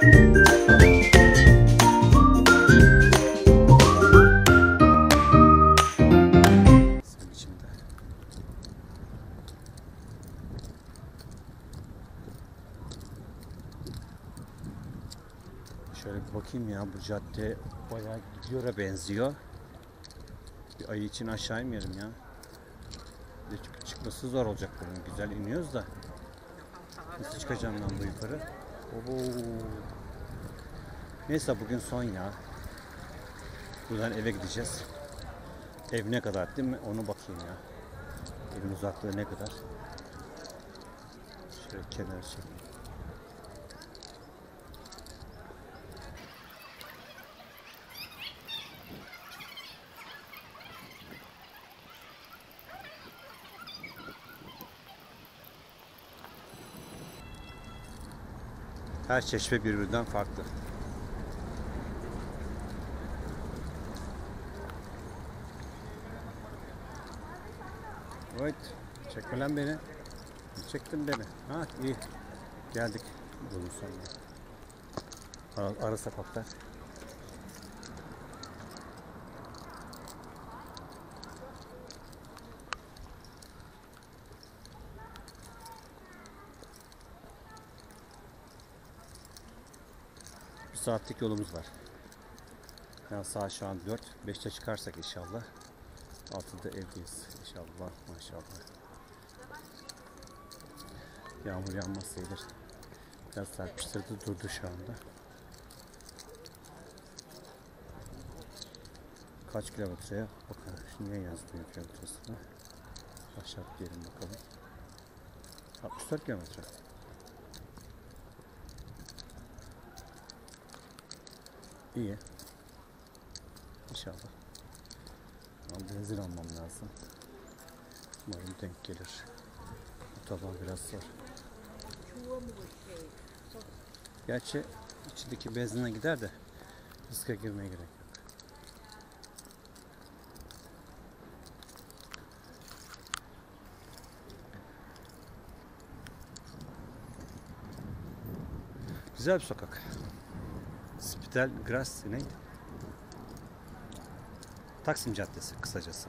Şöyle bir bakayım ya, bu cadde bayağı gidiyor'a benziyor. Bir ayı için aşağı inmeyelim ya. Çıkması zor olacak bunun. Güzel iniyoruz da. Nasıl çıkacağım ben bu yukarı? Oo. Neyse bugün son ya. Buradan eve gideceğiz. Ev ne kadar değil mi? Onu bakayım ya. Evin uzaklığı ne kadar? Şöyle kenara çekeyim. Her çeşme birbirinden farklı. Evet, çekme lan beni. Çektin beni. Ha iyi. Geldik. Bunun sonuna. Ara sokaklar. Bir saatlik yolumuz var. Yani saat şu an 4. 5'te çıkarsak inşallah 6'da evdeyiz. İnşallah maşallah. Yağmur yağmazsa gelir. Biraz serpiştirdi, durdu şu anda. Kaç kilometreye? Bakalım. Şimdi niye yazmıyor kilometresine? Aşağı diyelim bakalım. 64 kilometre. İyi. İnşallah. Ama benzin almam lazım. Umarım denk gelir. Otoban biraz zor. Gerçi içindeki benzine gider de riske girmeye gerek yok. Güzel bir sokak. Spital Gras neydi? Taksim Caddesi kısacası.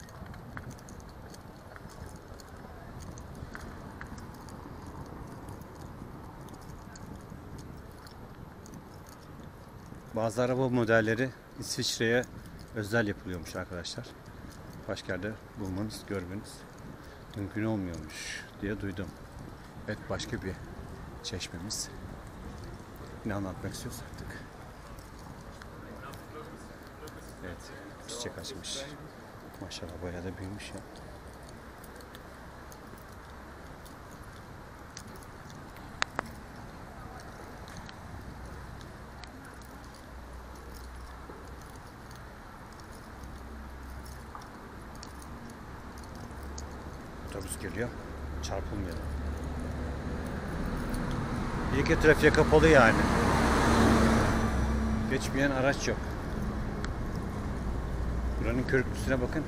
Bazı araba modelleri İsviçre'ye özel yapılıyormuş arkadaşlar. Başka yerde bulmanız, görmeniz mümkün olmuyormuş diye duydum. Evet, başka bir çeşmemiz. Ne anlatmak istiyoruz artık. Evet, çiçek açmış. Maşallah bayağı da büyümüş ya. Otobüs geliyor. Çarpılmayalım. İyi ki trafiğe kapalı yani. Geçmeyen araç yok. Buranın körüklüsüne bakın.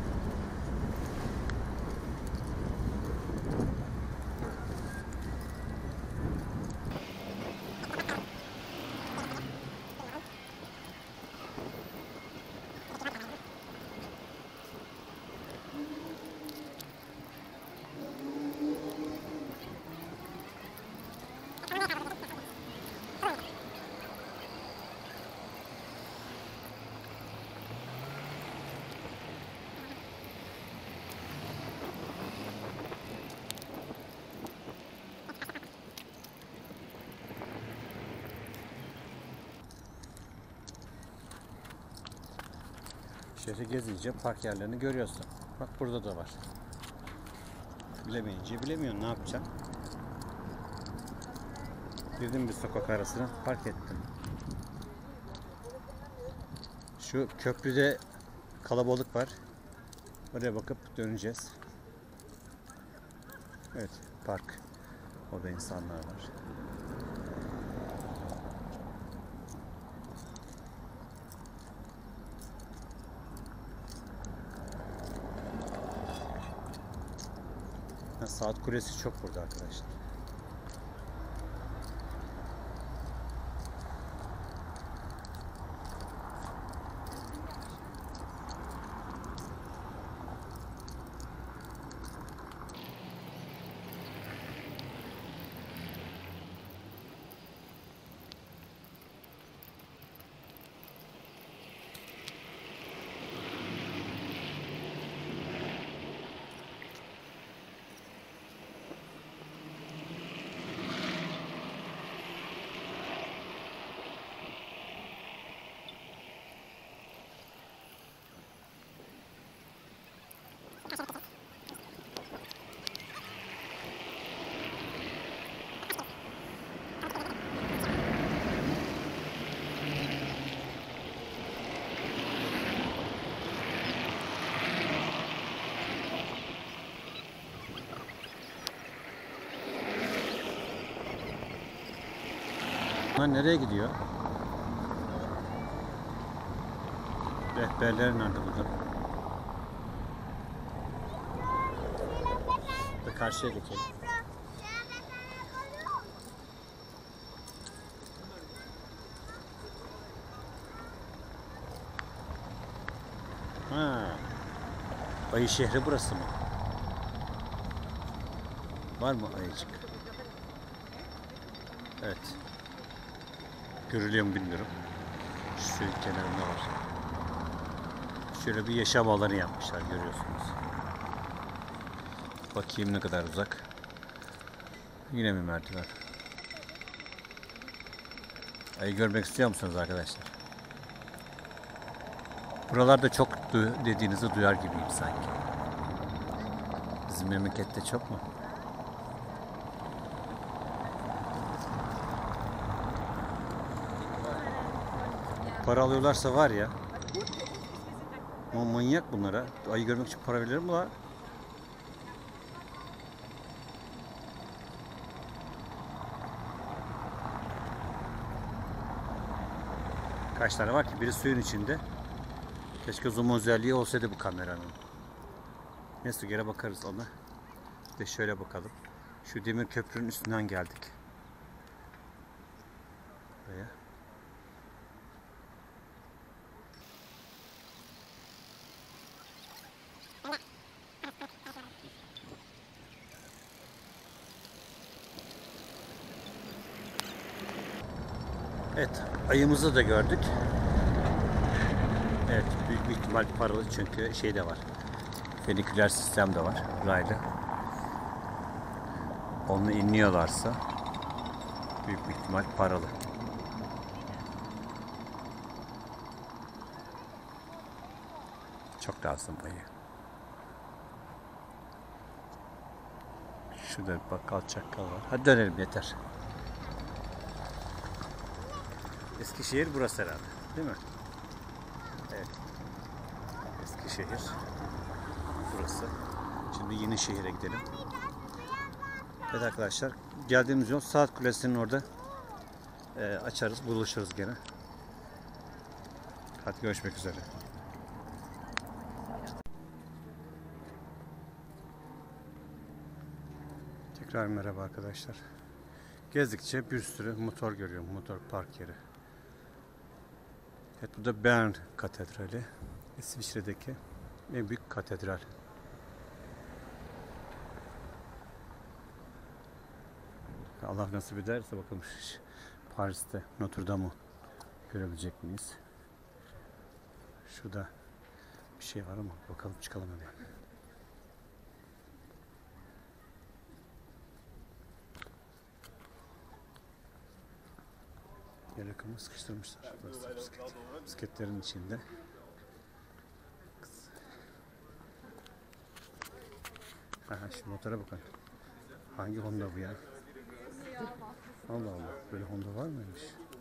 Şehri gezince park yerlerini görüyorsun. Bak burada da var. Bilemeyince bilemiyorsun, ne yapacaksın? Girdim bir sokak arasına, park ettim. Şu köprüde kalabalık var. Oraya bakıp döneceğiz. Evet, park. Orada insanlar var. Saat kulesi çok burada arkadaşlar. Bunlar nereye gidiyor? Rehberler nerede burada? Karşıya geçelim. Ha. Ayı şehri burası mı? Var mı ayıcık? Evet. Görülüyor mu bilmiyorum. Şu suyun kenarında var. Şöyle bir yaşam alanı yapmışlar, görüyorsunuz. Bakayım ne kadar uzak. Yine mi merdiven? Ayı görmek istiyor musunuz arkadaşlar? Buralarda çok dediğinizi duyar gibiyim sanki. Bizim memlekette çok mu? Para alıyorlarsa var ya. Ama manyak bunlara. Ayı görmek için para verir mi la? Kaç tane var ki? Biri suyun içinde. Keşke zoom özelliği olsaydı bu kameranın. Neyse geri bakarız ona. Bir de şöyle bakalım. Şu demir köprünün üstünden geldik. Buraya. Evet, ayımızı da gördük. Evet, büyük bir ihtimal paralı çünkü şey de var. Feniküler sistem de var, raylı. Onu inliyorlarsa büyük bir ihtimal paralı. Çok lazım ayı. Şurada bir bakkal çakkal var. Hadi dönelim yeter. Eskişehir burası herhalde, değil mi? Evet. Eskişehir burası. Şimdi Yenişehir'e gidelim. Evet arkadaşlar, geldiğimiz yol Saat Kulesi'nin orada. Açarız, buluşuruz gene. Hadi görüşmek üzere. Tekrar merhaba arkadaşlar. Gezdikçe bir sürü motor görüyorum, motor park yeri. Evet, bu da Bern Katedrali. İsviçre'deki en büyük katedral. Allah nasip ederse bakalım Paris'te Notre Dame'ı görebilecek miyiz? Şurada bir şey var ama bakalım, çıkalım hemen. Yer yakımı sıkıştırmışlar. Burası bisiklet. Bisikletlerin içinde. Aha, şu motora bakın. Hangi Honda bu ya? Allah Allah. Böyle Honda var mıymış?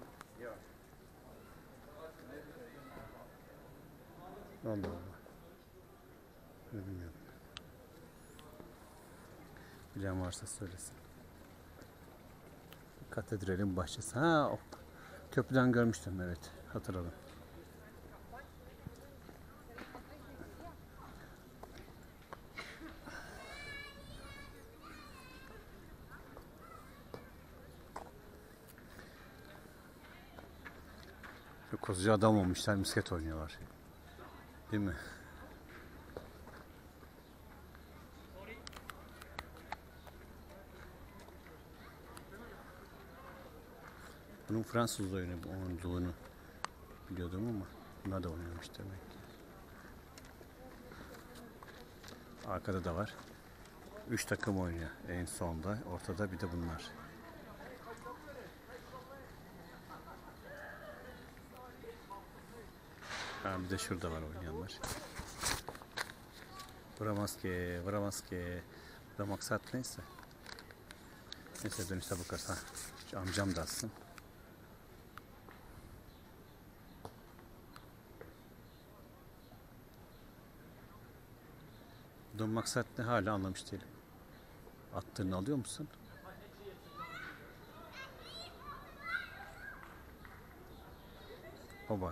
Allah Allah. Bilmiyorum. Bilen varsa söylesin. Katedralin bahçesi. Ha, o köprüden görmüştüm, evet. Hatırladım. Koskoca adam olmuşlar, misket oynuyorlar. Değil mi? Bunun Fransız oyunu olduğunu biliyordum ama bunlar da oynuyormuş demek ki. Arkada da var. 3 takım oynuyor en sonda. Ortada bir de bunlar. Ha, bir de şurada var oynayanlar. Vuramaz ki, vuramaz ki. Burada maksat neyse. Neyse dönüşte bakarız. Ha. Şu amcam da atsın. Buradan maksat ne, hala anlamış değilim. Attığını alıyor musun? Oba.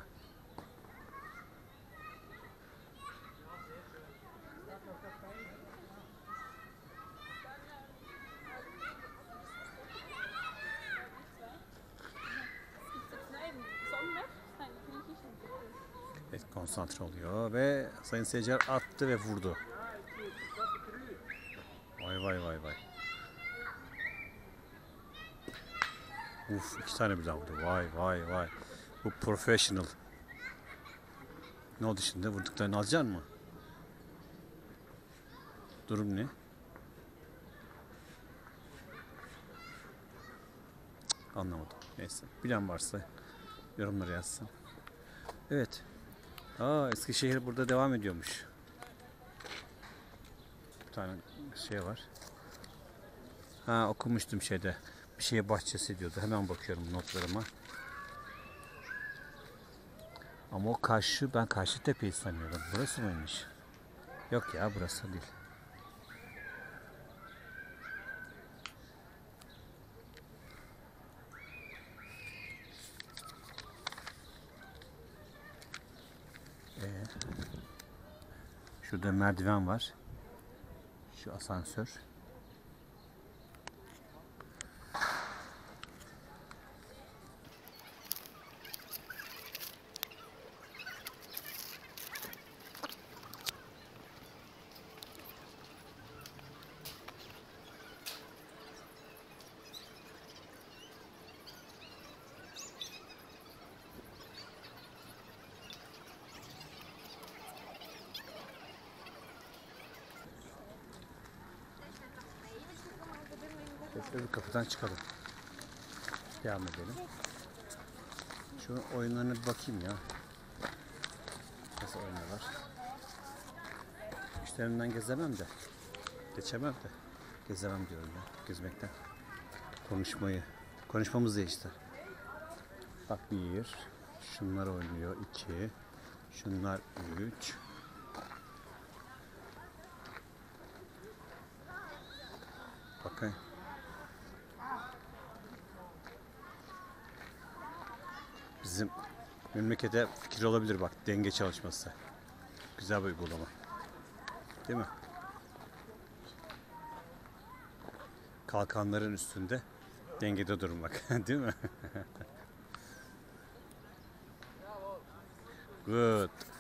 Evet, konsantre oluyor ve sayın seyirciler attı ve vurdu. Vay vay vay vay. Uf, 2 tane birden vurdu. Vay vay vay. Bu professional. Ne oldu şimdi? Vurduklarını alacaksın mı? Durum ne? Cık, anlamadım. Neyse. Bilen varsa yorumlara yazsın. Evet. Eskişehir burada devam ediyormuş. Bir tane şey var. Okumuştum şeyde. Bir şeye bahçesi diyordu. Hemen bakıyorum notlarıma. Ama o karşı, ben Karşıtepe'yi sanıyorum. Burası mıymış? Yok ya, burası değil. Şurada merdiven var. Şu asansör. Öbür kapıdan çıkalım. Devam edelim. Şu oyunlarına bir bakayım ya. Nasıl oynuyorlar? İşlerinden gezemem de. Geçemem de. Gezemem diyorum ya. Gezmekten. Konuşmamız değişti. Bak 1. Şunlar oynuyor. 2. Şunlar 3. Bakın. Bizim memlekete fikir olabilir bak, denge çalışması. Güzel bir uygulama. Değil mi? Kalkanların üstünde dengede durmak. Değil mi? Good.